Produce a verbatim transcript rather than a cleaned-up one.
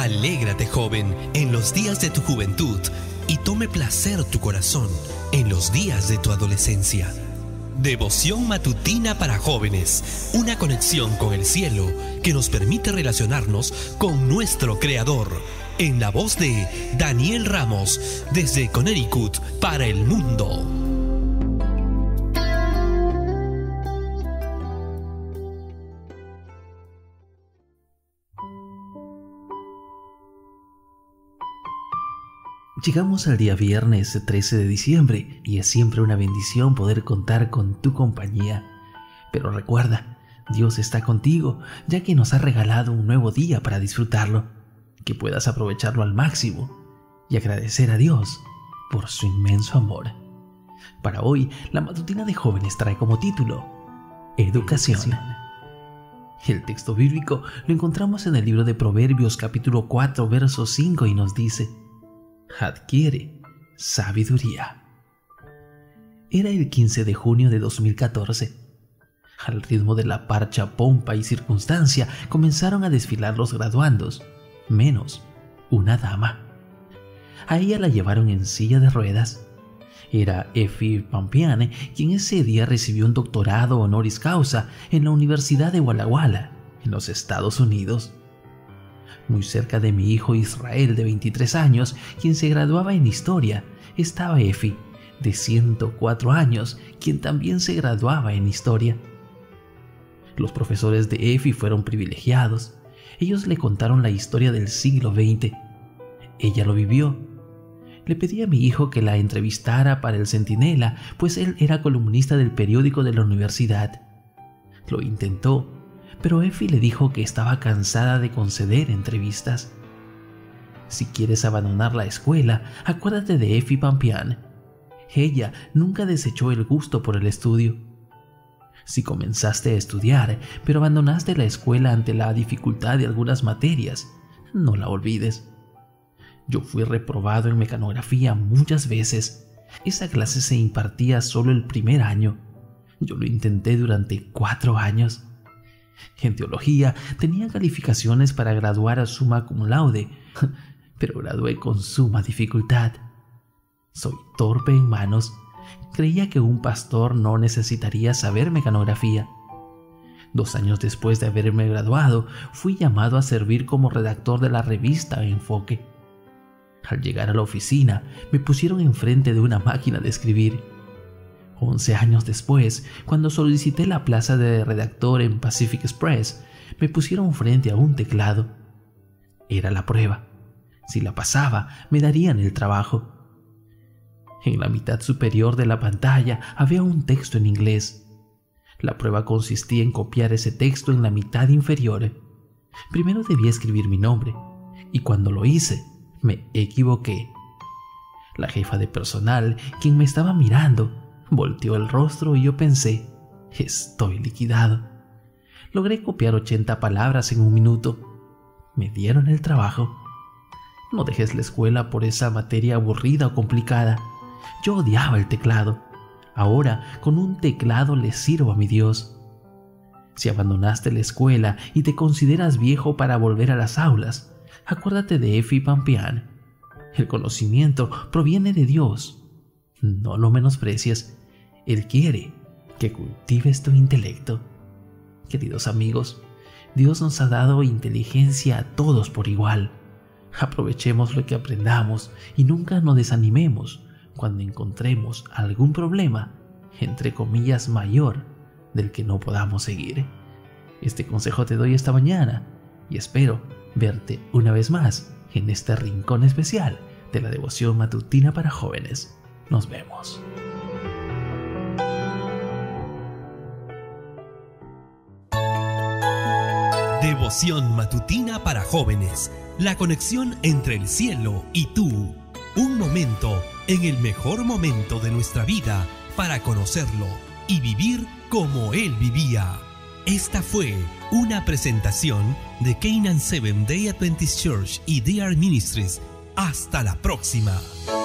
Alégrate, joven, en los días de tu juventud, y tome placer tu corazón en los días de tu adolescencia. Devoción matutina para jóvenes, una conexión con el cielo que nos permite relacionarnos con nuestro Creador. En la voz de Daniel Ramos, desde Connecticut para el mundo. Llegamos al día viernes trece de diciembre y es siempre una bendición poder contar con tu compañía. Pero recuerda, Dios está contigo, ya que nos ha regalado un nuevo día para disfrutarlo, que puedas aprovecharlo al máximo y agradecer a Dios por su inmenso amor. Para hoy, la matutina de jóvenes trae como título Educación. El texto bíblico lo encontramos en el libro de Proverbios capítulo cuatro, verso cinco y nos dice: adquiere sabiduría. Era el quince de junio de dos mil catorce. Al ritmo de la parcha pompa y circunstancia comenzaron a desfilar los graduandos, menos una dama. A ella la llevaron en silla de ruedas. Era Effie Pampiane, quien ese día recibió un doctorado honoris causa en la Universidad de Walla Walla, en los Estados Unidos. Muy cerca de mi hijo Israel, de veintitrés años, quien se graduaba en Historia, estaba Effie, de ciento cuatro años, quien también se graduaba en Historia. Los profesores de Effie fueron privilegiados. Ellos le contaron la historia del siglo veinte. Ella lo vivió. Le pedí a mi hijo que la entrevistara para el Centinela, pues él era columnista del periódico de la universidad. Lo intentó, pero Effie le dijo que estaba cansada de conceder entrevistas. Si quieres abandonar la escuela, acuérdate de Effie Pampiane. Ella nunca desechó el gusto por el estudio. Si comenzaste a estudiar, pero abandonaste la escuela ante la dificultad de algunas materias, no la olvides. Yo fui reprobado en mecanografía muchas veces. Esa clase se impartía solo el primer año. Yo lo intenté durante cuatro años. En teología tenía calificaciones para graduar a summa cum laude, pero gradué con suma dificultad. Soy torpe en manos. Creía que un pastor no necesitaría saber mecanografía. Dos años después de haberme graduado, fui llamado a servir como redactor de la revista Enfoque. Al llegar a la oficina, me pusieron enfrente de una máquina de escribir. Once años después, cuando solicité la plaza de redactor en Pacific Express, me pusieron frente a un teclado. Era la prueba. Si la pasaba, me darían el trabajo. En la mitad superior de la pantalla había un texto en inglés. La prueba consistía en copiar ese texto en la mitad inferior. Primero debía escribir mi nombre, y cuando lo hice, me equivoqué. La jefa de personal, quien me estaba mirando, volteó el rostro y yo pensé: estoy liquidado. Logré copiar ochenta palabras en un minuto. Me dieron el trabajo. No dejes la escuela por esa materia aburrida o complicada. Yo odiaba el teclado. Ahora, con un teclado le sirvo a mi Dios. Si abandonaste la escuela y te consideras viejo para volver a las aulas, acuérdate de Effie Pampiane. El conocimiento proviene de Dios. No lo menosprecies. Él quiere que cultives tu intelecto. Queridos amigos, Dios nos ha dado inteligencia a todos por igual. Aprovechemos lo que aprendamos y nunca nos desanimemos cuando encontremos algún problema, entre comillas, mayor del que no podamos seguir. Este consejo te doy esta mañana y espero verte una vez más en este rincón especial de la devoción matutina para jóvenes. Nos vemos. Devoción matutina para jóvenes. La conexión entre el cielo y tú. Un momento en el mejor momento de nuestra vida para conocerlo y vivir como Él vivía. Esta fue una presentación de Canaan Seventh Day Adventist Church y D R Ministries. Hasta la próxima.